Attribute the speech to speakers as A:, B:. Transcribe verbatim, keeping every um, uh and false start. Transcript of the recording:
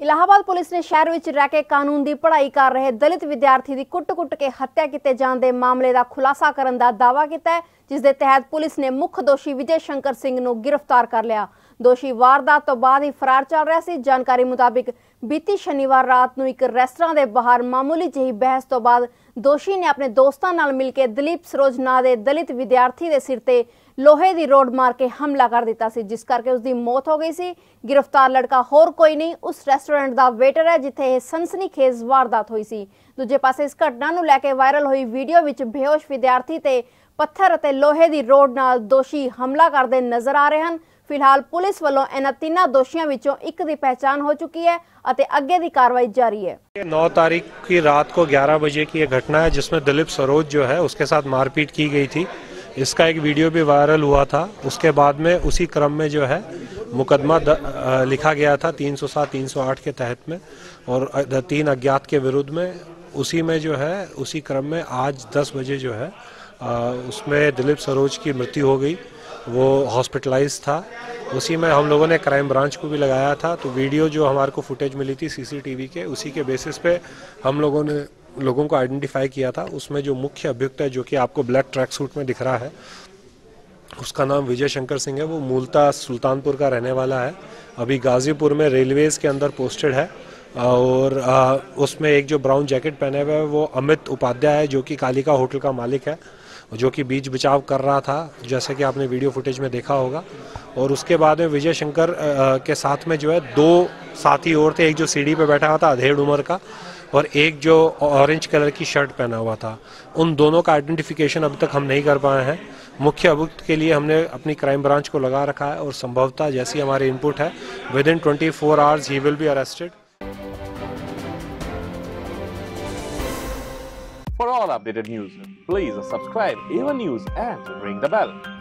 A: Allahabad police ने शहर विच रह के कानून की पढ़ाई कर रहे दलित विद्यार्थी की कुट-कुट के हत्या किए जाने के मामले का खुलासा करने का दावा किया, जिस दे तहत पुलिस ने मुख्य दोषी विजय शंकर सिंह नूं गिरफ्तार कर लिया। दोषी वारदात तो बाद ही फरार चल रहा सी। जानकारी मुताबिक बीती शनिवार रात नूं एक रेस्टोरेंट के बाहर मामूली जही बहस तो बाद दोषी ने अपने दोस्तों नाल मिलकर दलीप सरोज नां दे दलित विद्यार्थी के सिर ते लोहे दी रोड मार के हमला कर दिता सी, जिस करके उसकी मौत हो गई सी। गिरफ्तार लड़का होर कोई नहीं, उस रेस्टोरेंट का वेटर है जिथे यह सनसनीखेज वारदात हुई सी। दूजे पासे इस घटना नूं लैके वायरल हुई वीडियो विच बेहोश विद्यार्थी ते पत्थर अते लोहे दी रोड नाल दोषी हमला करते नजर आ रहे हैं। फिलहाल पुलिस वालों इन्हां तीनों दोषियों विचों एक की पहचान हो चुकी है अते अगे दी कार्रवाई जारी है।
B: नौ तारीख की रात को ग्यारह बजे की यह घटना है जिसमें दिलीप सरोज जो है उसके साथ मारपीट की गई थी। इसका एक वीडियो भी वायरल हुआ था। उसके बाद में उसी क्रम में जो है मुकदमा लिखा गया था तीन सौ सात तीन सौ आठ के तहत में और तीन अज्ञात के विरुद्ध में। उसी में जो है उसी क्रम में आज दस बजे जो है आ, उसमें दिलीप सरोज की मृत्यु हो गई। वो हॉस्पिटलाइज था। उसी में हम लोगों ने क्राइम ब्रांच को भी लगाया था। तो वीडियो जो हमारे को फुटेज मिली थी सीसीटीवी के, उसी के बेसिस पे हम लोगों ने लोगों को आइडेंटिफाई किया था। उसमें जो मुख्य अभियुक्त है जो कि आपको ब्लैक ट्रैक सूट में दिख रहा है, उसका नाम विजय शंकर सिंह है। वो मूलतः सुल्तानपुर का रहने वाला है, अभी गाजीपुर में रेलवेज के अंदर पोस्टेड है। और आ, उसमें एक जो ब्राउन जैकेट पहने हुए है वो अमित उपाध्याय है जो कि कालिका होटल का मालिक है, जो कि बीच बचाव कर रहा था जैसे कि आपने वीडियो फुटेज में देखा होगा। और उसके बाद में विजय शंकर आ, के साथ में जो है दो साथी और थे, एक जो सीढ़ी पे बैठा हुआ था अधेड़ उम्र का और एक जो ऑरेंज कलर की शर्ट पहना हुआ था। उन दोनों का आइडेंटिफिकेशन अभी तक हम नहीं कर पाए हैं। मुख्य अभियुक्त के लिए हमने अपनी क्राइम ब्रांच को लगा रखा है और संभवतः जैसी हमारी इनपुट है within twenty four hours he will be arrested.
C: For all updated news, please subscribe A one News and ring the bell.